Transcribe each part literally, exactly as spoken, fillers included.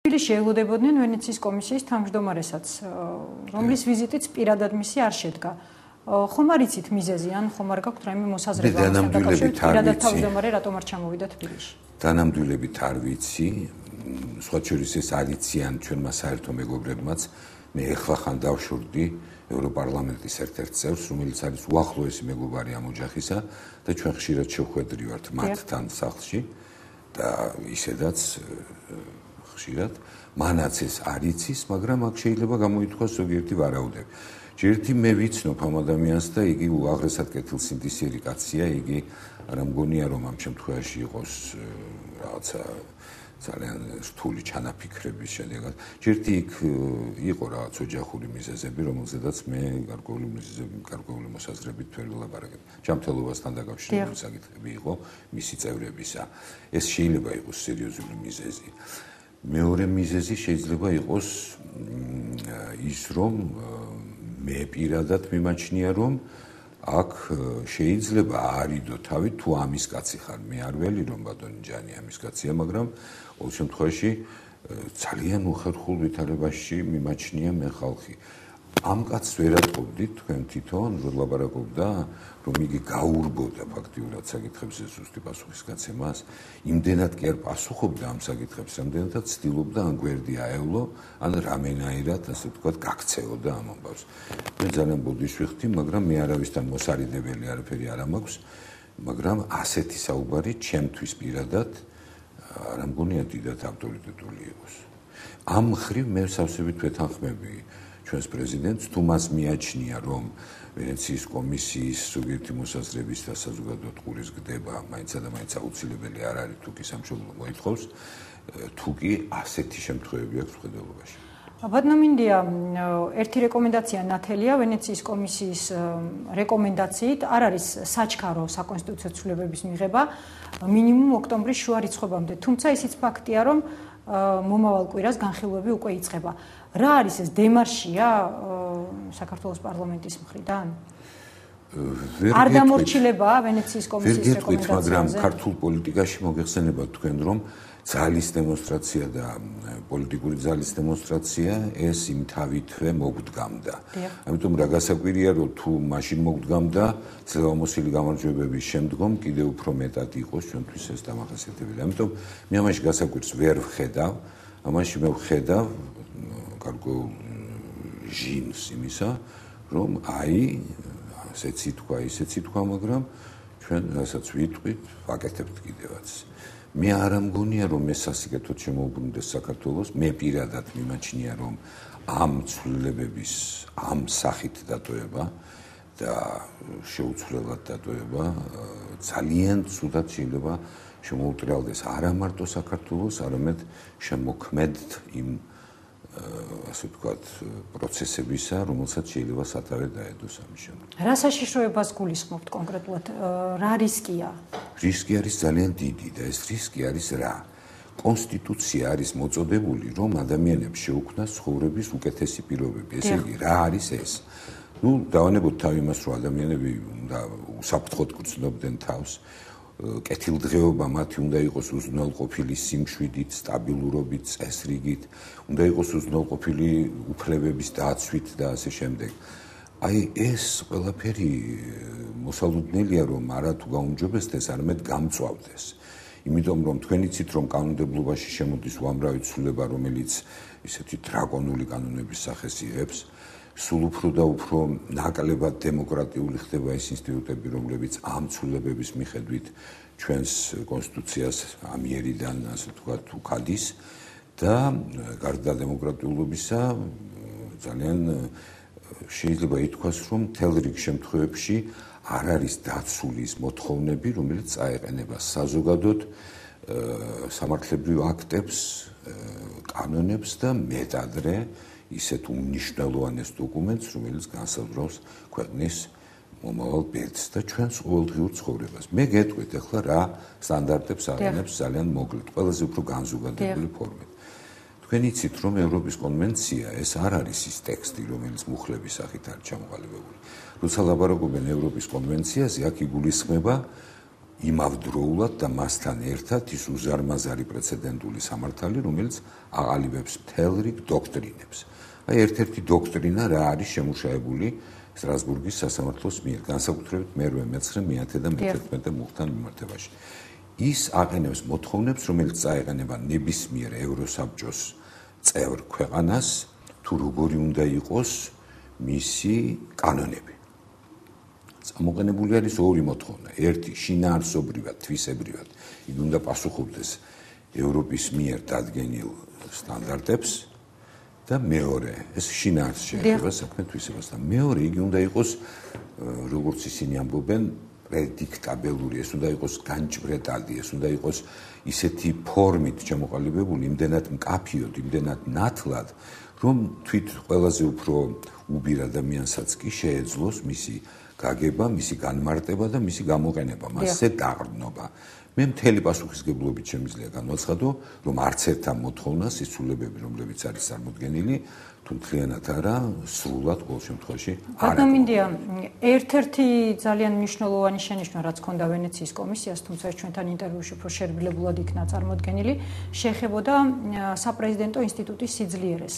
თბილისში ელოდებოდნენ ვენეციის კომისიის თავმჯდომარესაც, რომლის ვიზიტიც პირადად მისი არ შედგა. ხომ არ იცით მიზეზი, ან ხომ არ გაქვთ რაიმე მოსაზრება ამასთან დაკავშირებით, პირადად თავმჯდომარე რატომ არ ჩამოვიდა თბილისში? დანამდვილებით არ ვიცი, სხვა შორის ეს არ იციან ჩვენმა საერთო მეგობრებმაც. მე ეხლა ხან დავშორდი ევროპარლამენტის ერთ-ერთ წევრს, რომელიც არის უახლოესი მეგობარი ამ ოჯახისა და ჩვენ ხშირად შევხვედრივართ მათთან სახლში და ისედაც ხშირად მანაც ეს არ იცის, მაგრამ აქ შეიძლება გამოითქვას ზოგიერთი ვარაუდები. ჯერთი მე ვიცნობ ამ ადამიანს და იგი უაღრესად კეთილსინდისიერი კაცია, იგი არ მგონია რომ ამ შემთხვევაში იყოს რაღაცა ძალიან რთული ჩანაფიქრების შედეგად. ჯერთი იქ იყო რაღაც ოჯახური მიზეზები, რომელზედაც მე გარკვეული მიზეზები, გარკვეული მოსაზრებით ვერ ვილაპარაკებ. ჯანმრთელობასთან დაკავშირებული საკითხები იყო მისი წევრებისა. ეს შეიძლება იყოს სერიოზული მიზეზი. მეორე მიზეზი შეიძლება იყოს ის, რომ მე პირადად მიმაჩნია, რომ აქ შეიძლება არიდო თავი თუ ამის კაცი ხარ. მე არ ველი რომ ბატონი ჯანი ამის კაცია, მაგრამ ყოველ შემთხვევაში ძალიან უხერხულ ვითარებაში მიმაჩნია მე ხალხი. ამ კაცს ვერ ატყობდით თქვენ თვითონ, რომ ლაპარაკობდა, რომ იგი გაურბოდა ფაქტიურად საკითხებზე ზუსტი პასუხისგაცემას. იმდენად კი არ პასუხობდა ამ საკითხებს, რამდენადაც ცდილობდა ან გვერდი აევლო, ან რამენაირად, ასე ვთქვათ, გაქცეოდა ამ ამბავს. მე ძალიან ბოდიშ ვიხდი, მაგრამ მე არავისთან მოსარიდებელი არაფერი არ მაქვს, მაგრამ ასეთი საუბარი ჩემთვის პირადად არ მგონია დიდად ავტორიტეტული იყოს. ამ მხრივ მე სავსებით ვეთანხმები ჩვენს პრეზიდენტს, თუ მას მიაჩნია, რომ ვენეციის კომისიის ზოგიერთი მოსაზრების და საზოგადოებრივ ყურის გდება მაინც და მაინც აუცილებელი არ არის, თუ კი სამშობლო მოითხოვს, თუ კი ასეთი შემთხვევები აქვს მხედველობაში. ბატონო მინდია, ერთი რეკომენდაცია ნათელია ვენეციის კომისიის რეკომენდაციით არ არის საჩქარო საკონსტიტუციო ცვლილებების მიღება მინიმუმ ოქტომბრის შუა რიცხვებამდე. თუმცა ისიც ფაქტია, რომ მომავალ კვირას განხილვები უკვე იწყება. რა არის ეს დემარშია საქართველოს პარლამენტის მხრიდან? არ დამორჩილებაა ვენეციის კომისიის რეკომენდაციაზე? მაგრამ ქართულ პოლიტიკაში მოგეხსენებათ თქვენ, რომ ძალის დემონსტრაცია და პოლიტიკური ძალის დემონსტრაცია ეს იმ თავითვე მოგვდგამდა. ამიტომ რა გასაკვირია, რომ თუ მაშინ მოგვდგამდა, ძლევამოსილი გამარჯვებების შემდგომ კიდევ უფრო მეტად იყოს ჩვენთვის ეს დამახასიათებელი. ამიტომ მე ამაში გასაკვირს ვერ ვხედავ, ამაში მე ვხედავ გარკვეულ ჟინს იმისა, რომ აი ასეც ითქვა, ისეც ითქვა, მაგრამ ჩვენ რასაც ვიტყვით, ვაკეთებთ კიდევაც. მე არ მგონია, რომ ეს სასიკეთოდ შემოუბრუნდეს საქართველოს, მე პირადად მიმაჩნია, რომ ამ ცვლილებების ამ სახით დატოვება და შეუცვლელად დატოვება ძალიან ცუდად შეიძლება შემოუტრიალდეს არა მარტო საქართველოს, არამედ შემოქმედთ იმ ასე ვთქვათ, პროცესებისა, რომელსაც შეიძლება სათავე დაედოს ამის შემდგომ. რა საშიშროებას გულისხმობთ კონკრეტულად? რა რისკია? რისკი არის ძალიან დიდი და ეს რისკი არის რა? კონსტიტუცია არის მოწოდებული, რომ ადამიანებს შეუქმნას ცხოვრების უკეთესი პირობები. ესე იგი, რა არის ეს? ნუ დავანებოთ თავი იმას, რომ ადამიანები უნდა უსაფრთხოდ გრძნობდნენ თავს. კეთილდღეობა მათი უნდა იყოს უზრუნველყოფილი სიმშვიდით, სტაბილურობით, წესრიგით, უნდა იყოს უზრუნველყოფილი უფლებების დაცვით და ასე შემდეგ. აი ეს ყველაფერი მოსალოდნელია, რომ არა თუ გაუმჯობესდეს, არამედ გამწვავდეს. იმიტომ რომ თქვენ იცით, რომ კანონმდებლობაში შემოდის უამრავი ცვლილება, რომელიც ისეთი დრაკონული კანონების სახეს იღებს. სულ უფრო და უფრო ნაკლებად დემოკრატიული ხდება ეს ინსტიტუტები, რომლებიც ამ ცვლილებების მიხედვით ჩვენს კონსტიტუციას ამიერიდან, ასე ვთქვათ, უქადის და გარდა დემოკრატიულობისა ძალიან შეიძლება ითქვას, რომ მთელ რიგ შემთხვევებში არ არის დაცული ის მოთხოვნები, რომელიც წაეყენება საზოგადოდ სამართლებრივ აქტებს, კანონებს და მეტადრე ისეთ უმნიშვნელოვანეს დოკუმენტს, რომელიც განსაზღვრავს ქვეყნის მომავალ ბედს და ჩვენს ყოველდღიურ ცხოვრებას. მე გეტყვით ახლა რა სტანდარტებს აყენებს ძალიან მოკლედ, ყველაზე უფრო განზოგადებული ფორმით. თქვენ იცით, რომ ევროპის კონვენცია ეს არ არის ის ტექსტი, რომელიც მუხლების სახით არის ჩამოყალიბებული. როცა ლაპარაკობენ ევროპის კონვენციაზე, აქ იგულისხმება იმავდროულად და მასთან ერთად ის უზარმაზარი პრეცედენტული სამართალი, რომელიც აყალიბებს მთელ რიგ დოქტრინებს. აი ერთ-ერთი დოქტრინა რა არის შემუშავებული სტრასბურგის სასამართლოს მიერ, განსაკუთრებით მერვე, მეცხრე, მეათე და მეთერთმეტე მუხთან მიმართებაში. ის აყენებს მოთხოვნებს, რომელიც წაეყენება ნებისმიერ ევროსაბჭოს წევრ ქვეყანას, თუ როგორი უნდა იყოს მისი კანონები. Მოყენებული არის ორი მოთხოვნა. ერთი, შინაარსობრივად, თვისებრივად, ის უნდა პასუხობდეს ევროპის მიერ დადგენილ სტანდარტებს და მეორე, ეს შინაარსს შეეხება საქმე თვისებასთან. მეორე, იგი უნდა იყოს, როგორც ისინი ამბობენ, პრედიქტაბელური, ეს უნდა იყოს განჭვრეტადი, ეს უნდა იყოს ისეთი ფორმით ჩამოყალიბებული, იმდენად მკაფიოდ, იმდენად ნათლად, რომ თვით ყველაზე უფრო უბირ ადამიანსაც კი შეეძლოს მისი გაგება, მისი განმარტება და მისი გამოყენება, მასზე დაყრდნობა. მე მთელი პასუხისგებლობით შემიძლია განვაცხადო, რომ არც ერთ ამ მოთხოვნას ის ცვლილებები, რომლებიც არის წარმოდგენილი, თუ მთლიანად არა, სრულად ყოველ შემთხვევაში არ არის. მინდია ერთ-ერთი ძალიან მნიშვნელოვანი შენიშვნა, რაც ჰქონდა ვენეციის კომისიას, თუმცა ეს ჩვენთან ინტერვიუში უფრო შერბილებულად იქნა წარმოდგენილი, შეეხებოდა საპრეზიდენტო ინსტიტუტის სიძლიერეს.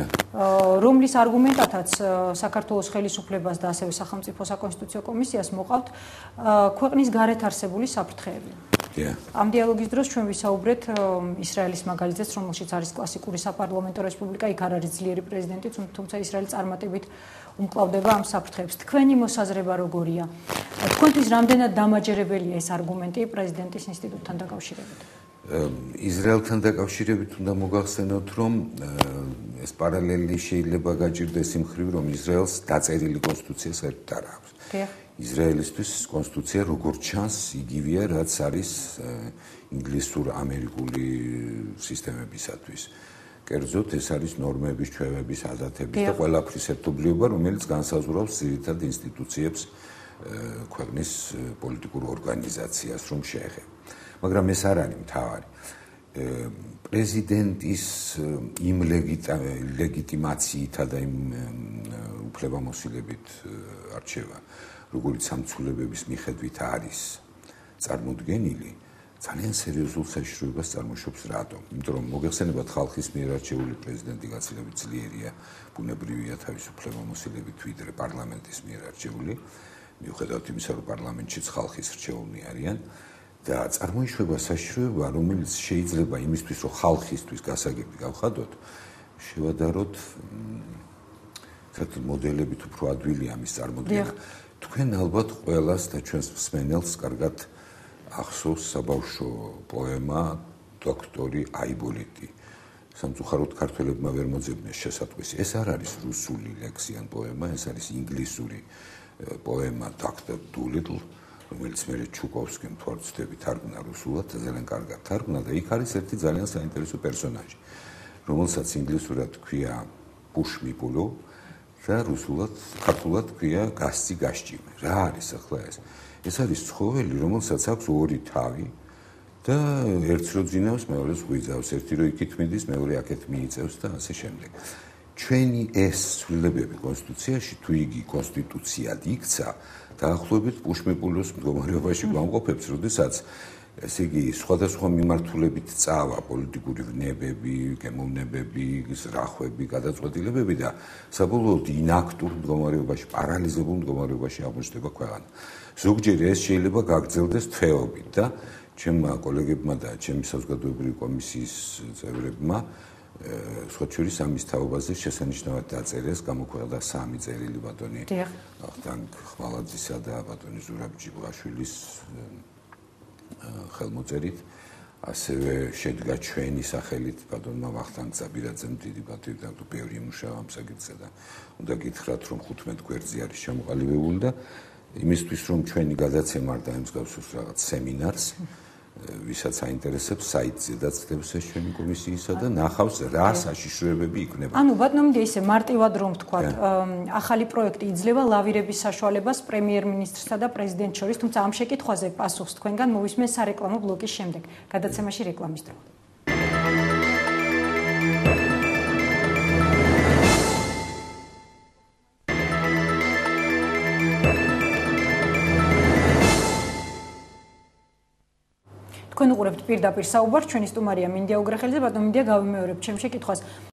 რომლის არგუმენტათაც საქართველოს ხელისუფლებას და ასევე სახელმწიფო საკონსტიტუციო კომისიას მოყავთ ქვეყნის გარეთ არსებული საფრთხეები. ამ დიალოგის დროს ჩვენ ვისაუბრეთ ისრაელის მაგალითზეც, რომელშიც არის კლასიკური საპარლამენტო რესპუბლიკა, იქ არ არის ძლიერი პრეზიდენტი, თუმცა ისრაელი წარმატებით უმკლავდება ამ საფრთხეებს. თქვენი მოსაზრება როგორია? თქვენთვის რამდენად დამაჯერებელია ეს არგუმენტი პრეზიდენტის ინსტიტუტთან დაკავშირებით? ისრაელთან დაკავშირებით უნდა მოგახსენოთ, რომ ეს პარალელი შეიძლება გაჭირდეს იმ მხრივ, რომ ისრაელს დაწერილი კონსტიტუცია საერთოდ არ აქვს. ისრაელისთვის კონსტიტუცია როგორც ჩანს იგივეა, რაც არის ინგლისურ-ამერიკული სისტემებისათვის. კერძოდ ეს არის ნორმების, ჩვევების, ადათების და ყველაფრის ერთობლიობა, რომელიც განსაზღვრავს ძირითად ინსტიტუციებს ქვეყნის პოლიტიკურ ორგანიზაციას, რომ შეეხება. მაგრამ ეს არ არის მთავარი. პრეზიდენტის იმ ლეგიტიმაციითა და იმ უფლებამოსილებით არჩევა, როგორც სამცულებების მიხედვით არის წარმოდგენილი, ძალიან სერიოზულ საშიშროებას წარმოშობს. რატომ? იმიტომ რომ მოგეხსენებათ, ხალხის მიერ არჩეული პრეზიდენტი გაცილებით ძლიერია, ბუნებრივია თავის უფლებამოსილებით, ვიდრე პარლამენტის მიერ არჩეული, მიუხედავად იმისა, რომ პარლამენტშიც ხალხის რჩეულნი არიან. და წარმოიშვება საშიშროება, რომელიც შეიძლება იმისთვის, რომ ხალხისთვის გასაგები გავხადოთ, შევადაროთ საერთოდ მოდელებით უფრო ადვილია ამის წარმოდგენა. თქვენ ალბათ ყველას და ჩვენს მსმენელს კარგად ახსოვს საბავშვო პოემა დოქტორი აიბოლიტი. სამწუხაროდ ქართველებმა ვერ მოძებნეს შესატყვისი. ეს არ არის რუსული ლექსიან პოემა, ეს არის ინგლისური პოემა დოქტორ დულიტლ, რომელიც მე ჩუკოვსკიმ თვალწოდები თარგმნა რუსულად და ძალიან კარგად თარგმნა და იქ არის ერთი ძალიან საინტერესო პერსონაჟი, რომელსაც ინგლისურად ქვია ბუშმიპულო და რუსულად, ქართულად ქვია გასცი გაშჭიმე. რა არის ახლა ეს? ეს არის ცხოველი, რომელსაც აქვს ორი თავი და ერთს რო ძინავს, მეორეს ღვიძავს, ერთი რო იქით მიდის, მეორე აქეთ მიიწევს და ასე შემდეგ. ჩვენი ეს ცვლილებები კონსტიტუციაში, თუ იგი კონსტიტუციად იქცა, დაახლოებით ბუშმიპულოს მდგომარეობაში გვამყოფებს, როდესაც ესე იგი სხვადასხვა მიმართულებით წავა პოლიტიკური ვნებები, გემოვნებები, ზრახვები, გადაწყვეტილებები და საბოლოოდ ინაქტურ მდგომარეობაში, პარალიზებულ მდგომარეობაში აღმოჩნდება ქვეყანა. ზოგჯერ ეს შეიძლება გაგრძელდეს თვეობით და ჩემმა კოლეგებმა და ჩემი საზოგადოებრივი კომისიის წევრებმა სხვა შორის ამის თაობაზე შესანიშნავად დაწერეს, გამოქვეყნდა სამი წერილი ბატონი ვახტანგ ხმალაძისა და ბატონი ზურაბ ჯიბაშვილის ხელმოწერით, ასევე შედგა ჩვენი სახელით ბატონმა ვახტანგ ზაბირაძემ დიდი პატივი და ბევრი იმუშავა ამ საკითხზე და უნდა გითხრათ, რომ ხუთმეტ გვერდზე არის ჩამოყალიბებული და იმისთვის, რომ ჩვენი გადაცემა არ დაემსგავსოს რაღაც სემინარს, ვისაც აინტერესებს, საიტზე დაწდებს ეს ჩვენი კომისიისა და ნახავს რა საშიშროებები იქნება. ანუ ბატონო მინდა ისე მარტივად რომ ვთქვათ, ახალი პროექტი იძლევა ლავირების საშუალებას პრემიერ-მინისტრსა და პრეზიდენტს შორის, თუმცა ამ შეკითხვაზე პასუხს თქვენგან მოვისმენ სარეკლამო ბლოკის შემდეგ. გადაცემაში რეკლამის დრო. თქვენ უყურებთ პირდაპირ საუბარს, ჩვენი სტუმარია მინდია უგრახელიძე, ბატონო მინდია გავიმეორებ ჩემს შეკითხვას.